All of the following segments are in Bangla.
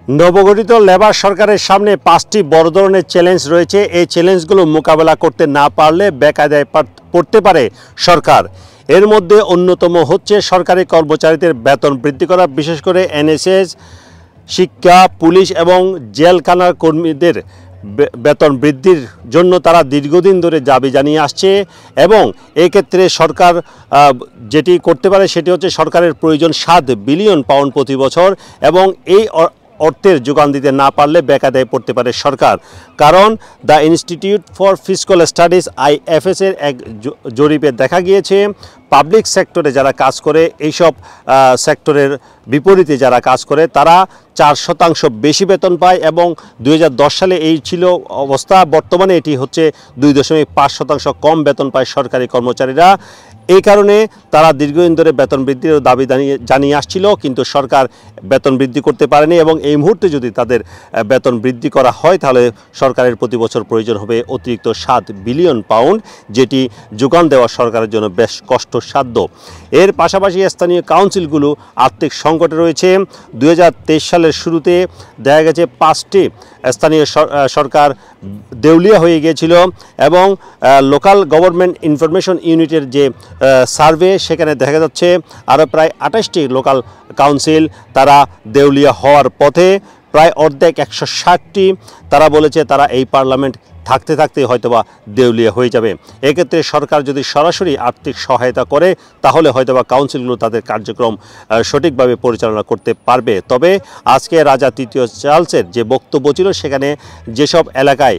নবগঠিত লেবার সরকারের সামনে 5টি বড় ধরনের চ্যালেঞ্জ রয়েছে। এই চ্যালেঞ্জগুলো মোকাবেলা করতে না পারলে বেকায়দায় পড়তে পারে সরকার। এর মধ্যে অন্যতম হচ্ছে সরকারি কর্মচারীদের বেতন বৃদ্ধি করা, বিশেষ করে এনএসএস, শিক্ষা, পুলিশ এবং জেলখানার কর্মীদের বেতন বৃদ্ধির জন্য তারা দীর্ঘদিন ধরে দাবি জানিয়ে আসছে। এবং এই ক্ষেত্রে সরকার যেটি করতে পারে সেটি হচ্ছে সরকারের প্রয়োজন 7 বিলিয়ন পাউন্ড প্রতি বছর, এবং এই অর্থের যোগান দিতে না পারলে বেকায়দায় পড়তে পারে সরকার। কারণ the institute for fiscal studies IFS এর এক জরিপে দেখা গিয়েছে পাবলিক সেক্টরে যারা কাজ করে, এইসব সেক্টরের বিপরীতে যারা কাজ করে তারা 4% বেশি বেতন পায়, এবং 2010 সালে এই ছিল অবস্থা। বর্তমানে এটি হচ্ছে 2.5% কম বেতন পায় সরকারি কর্মচারীরা। এই কারণে তারা দীর্ঘদিন ধরে বেতন বৃদ্ধির দাবি জানিয়ে আসছিল, কিন্তু সরকার বেতন বৃদ্ধি করতে পারেনি। এবং এই মুহূর্তে যদি তাদের বেতন বৃদ্ধি করা হয় তাহলে সরকারের প্রতি বছর প্রয়োজন হবে অতিরিক্ত 7 বিলিয়ন পাউন্ড, যেটি যোগান দেওয়া সরকারের জন্য বেশ কষ্টসাধ্য। এর পাশাপাশি স্থানীয় কাউন্সিলগুলো আর্থিক সংকটে রয়েছে। 2023 সালের শুরুতে দেখা গেছে 5টি স্থানীয় সরকার দেউলিয়া হয়ে গিয়েছিল, এবং লোকাল গভর্নমেন্ট ইনফরমেশন ইউনিটের যে সার্ভে সেখানে দেখা যাচ্ছে আরও প্রায় 28টি লোকাল কাউন্সিল তারা দেউলিয়া হওয়ার পথে। প্রায় অর্ধেক 160টি তারা বলেছে তারা এই পার্লামেন্ট থাকতে থাকতে হয়তোবা দেউলিয়া হয়ে যাবে। এক্ষেত্রে সরকার যদি সরাসরি আর্থিক সহায়তা করে তাহলে হয়তোবা কাউন্সিলগুলো তাদের কার্যক্রম সঠিকভাবে পরিচালনা করতে পারবে। তবে আজকে রাজা তৃতীয় চার্লসের যে বক্তব্য ছিল সেখানে যেসব এলাকায়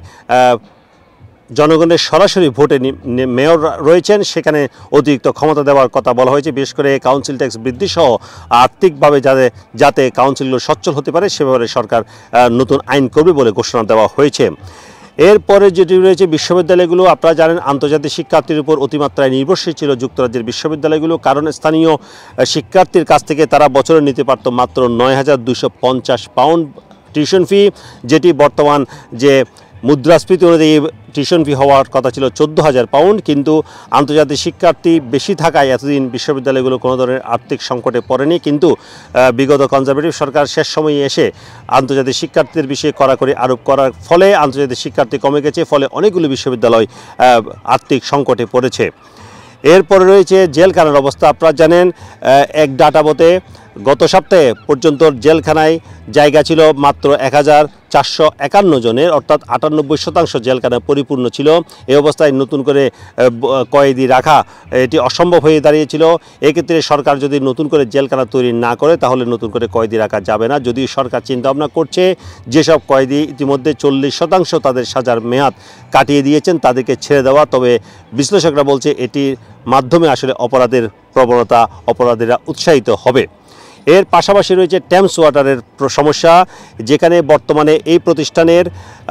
জনগণের সরাসরি ভোটে মেয়র রয়েছেন সেখানে অতিরিক্ত ক্ষমতা দেওয়ার কথা বলা হয়েছে। বিশেষ করে কাউন্সিল ট্যাক্স বৃদ্ধি সহ আর্থিকভাবে যাতে কাউন্সিলগুলো সচ্ছল হতে পারে সেভাবে সরকার নতুন আইন করবে বলে ঘোষণা দেওয়া হয়েছে। এরপরে যেটি রয়েছে বিশ্ববিদ্যালয়গুলো, আপনারা জানেন আন্তর্জাতিক শিক্ষার্থীর উপর অতিমাত্রায় নির্ভরশীল ছিল যুক্তরাজ্যের বিশ্ববিদ্যালয়গুলো। কারণ স্থানীয় শিক্ষার্থীর কাছ থেকে তারা বছরে নিতে পারত মাত্র 9,250 পাউন্ড টিউশন ফি, যেটি বর্তমান যে মুদ্রাস্ফীতি অনুযায়ী টিউশন ফি হওয়ার কথা ছিল 14,000 পাউন্ড। কিন্তু আন্তর্জাতিক শিক্ষার্থী বেশি থাকায় এতদিন বিশ্ববিদ্যালয়গুলো কোনো ধরনের আর্থিক সংকটে পড়েনি। কিন্তু বিগত কনজারভেটিভ সরকার শেষ সময়ে এসে আন্তর্জাতিক শিক্ষার্থীদের বিষয়ে কড়াকড়ি আরোপ করার ফলে আন্তর্জাতিক শিক্ষার্থী কমে গেছে, ফলে অনেকগুলো বিশ্ববিদ্যালয় আর্থিক সংকটে পড়েছে। এরপরে রয়েছে জেলখানার অবস্থা। আপনারা জানেন এক ডাটাবতে গত সপ্তাহে পর্যন্ত জেলখানায় জায়গা ছিল মাত্র 1,451 জনের, অর্থাৎ 98% জেলখানা পরিপূর্ণ ছিল। এই অবস্থায় নতুন করে কয়েদি রাখা এটি অসম্ভব হয়ে দাঁড়িয়েছিল। এক্ষেত্রে সরকার যদি নতুন করে জেলখানা তৈরি না করে তাহলে নতুন করে কয়েদি রাখা যাবে না। যদিও সরকার চিন্তাভাবনা করছে যেসব কয়েদি ইতিমধ্যে 40% তাদের সাজার মেয়াদ কাটিয়ে দিয়েছেন তাদেরকে ছেড়ে দেওয়া। তবে বিশ্লেষকরা বলছে এটির মাধ্যমে আসলে অপরাধের প্রবণতা, অপরাধীরা উৎসাহিত হবে। এর পাশাপাশি রয়েছে টেমস ওয়াটারের সমস্যা, যেখানে বর্তমানে এই প্রতিষ্ঠানের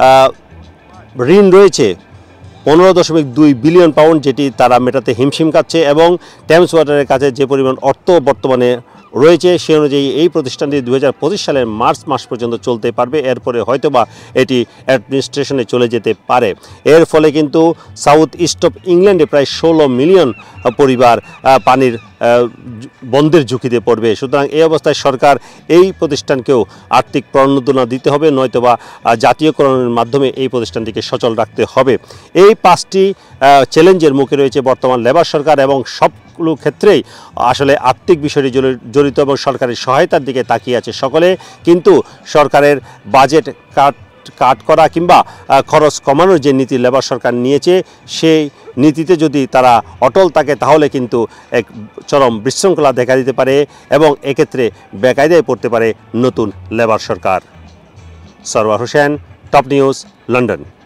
ঋণ রয়েছে 15.2 বিলিয়ন পাউন্ড, যেটি তারা মেটাতে হিমশিম খাচ্ছে। এবং টেমস ওয়াটারের কাছে যে পরিমাণ অর্থ বর্তমানে রয়েছে সে অনুযায়ী এই প্রতিষ্ঠানটি 2025 সালের মার্চ মাস পর্যন্ত চলতে পারবে। এরপরে হয়তোবা এটি অ্যাডমিনিস্ট্রেশনে চলে যেতে পারে। এর ফলে কিন্তু সাউথ ইস্ট অফ ইংল্যান্ডে প্রায় 16 মিলিয়ন পরিবার পানির বন্ধের ঝুঁকিতে পড়বে। সুতরাং এই অবস্থায় সরকার এই প্রতিষ্ঠানকেও আর্থিক প্রণোদনা দিতে হবে, নয়তোবা জাতীয়করণের মাধ্যমে এই প্রতিষ্ঠানটিকে সচল রাখতে হবে। এই 5টি চ্যালেঞ্জের মুখে রয়েছে বর্তমান লেবার সরকার, এবং সবগুলো ক্ষেত্রেই আসলে আর্থিক বিষয়টি জড়িত এবং সরকারি সহায়তার দিকে তাকিয়ে আছে সকলে। কিন্তু সরকারের বাজেট কাট করা কিংবা খরচ কমানোর যে নীতি লেবার সরকার নিয়েছে সেই নীতিতে যদি তারা অটল থাকে তাহলে কিন্তু এক চরম বিশৃঙ্খলা দেখা দিতে পারে, এবং এক্ষেত্রে বেকায়দায় পড়তে পারে নতুন লেবার সরকার। Sarwar Hossain, top news, London.